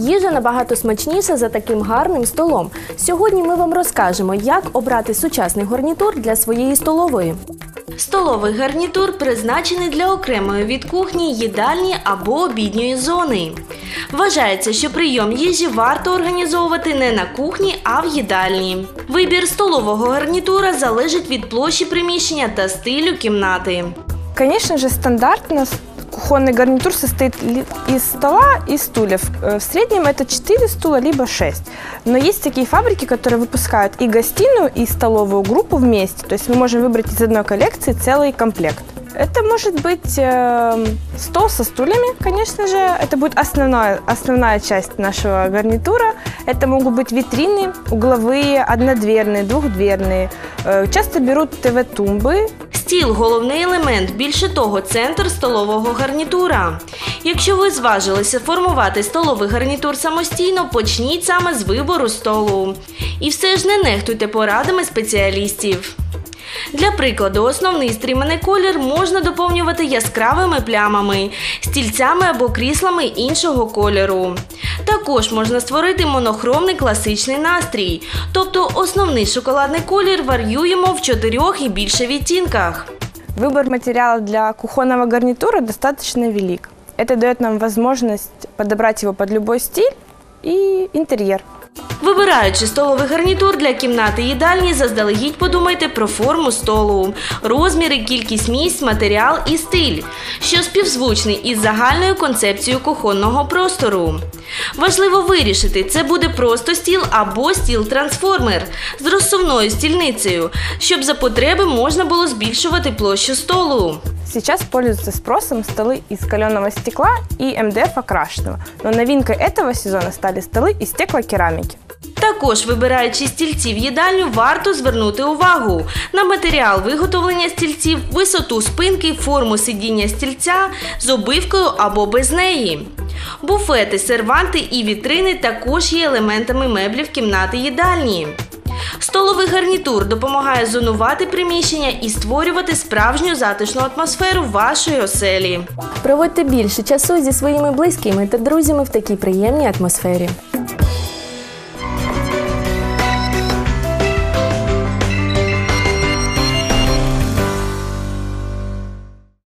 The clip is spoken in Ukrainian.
Їжа набагато смачніша за таким гарним столом. Сьогодні ми вам розкажемо, як обрати сучасний гарнітур для своєї столової. Столовий гарнітур призначений для окремої від кухні, їдальні або обідньої зони. Вважається, що прийом їжі варто організовувати не на кухні, а в їдальні. Вибір столового гарнітура залежить від площі приміщення та стилю кімнати. Конечно же, стандартно кухонный гарнитур состоит из стола и стульев. В среднем это 4 стула, либо 6. Но есть такие фабрики, которые выпускают и гостиную, и столовую группу вместе. То есть мы можем выбрать из одной коллекции целый комплект. Это может быть стол со стульями, конечно же. Это будет основная часть нашего гарнитура. Это могут быть витрины, угловые, однодверные, двухдверные. Часто берут ТВ-тумбы. Стіл – головний елемент, більше того, центр столового гарнітура. Якщо ви зважилися формувати столовий гарнітур самостійно, почніть саме з вибору столу. І все ж не нехтуйте порадами спеціалістів. Для прикладу, основний стріманий колір можна доповнювати яскравими плямами, стільцями або кріслами іншого кольору. Також можна створити монохромний класичний настрій, тобто основний шоколадний колір варіюємо в 4 і більше відтінках. Выбор материала для кухонного гарнитура достаточно велик. Это дает нам возможность подобрать его под любой стиль и интерьер. Вибираючи столовий гарнітур для кімнати їдальні, заздалегідь подумайте про форму столу, розміри, кількість місць, матеріал і стиль, що співзвучний із загальною концепцією кухонного простору. Важливо вирішити, це буде просто стіл або стіл-трансформер з розсувною стільницею, щоб за потреби можна було збільшувати площу столу. Сейчас пользуются спросом столы из каленого стекла и МДФ окрашенного, но новинкой этого сезона стали столы из стеклокерамики. Також, вибираючи стільці в їдальню, варто звернути увагу на матеріал виготовлення стільців, висоту спинки, форму сидіння стільця з обивкою або без неї. Буфети, серванти і вітрини також є елементами меблів кімнати їдальні. Столовий гарнітур допомагає зонувати приміщення і створювати справжню затишну атмосферу вашої оселі. Проводьте більше часу зі своїми близькими та друзями в такій приємній атмосфері.